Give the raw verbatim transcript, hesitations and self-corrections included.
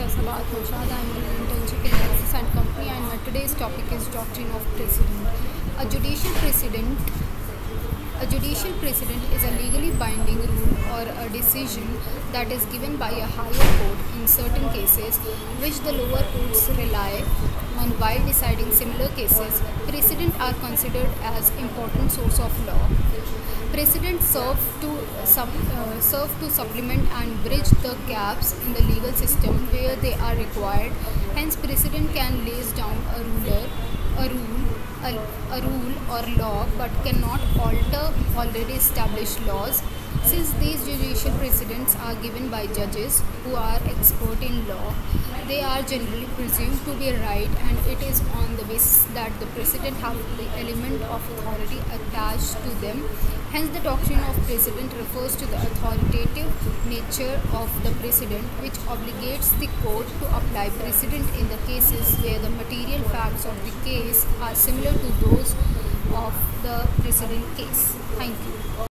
Sabahat Naushad. I am an internship in Axis and Company, and my today's topic is doctrine of precedent. A judicial precedent a judicial precedent is a legally binding rule or a decision that is given by a higher court in certain cases which the lower courts rely on while deciding similar cases. Precedents are considered as important source of law. Precedents serve to sub, uh, serve to supplement and bridge the gaps in the legal system where they are required. Hence, precedent can lay down a ruler, a rule, a, a rule or law, but cannot alter already established laws. Since these judicial precedents are given by judges who are expert in law, they are generally presumed to be right, and it is on the basis that the precedent have the element of authority attached to them. Hence, the doctrine of precedent refers to the authoritative nature of the precedent, which obligates the court to apply precedent in the cases where the material facts of the case are similar to those of the precedent case. Thank you.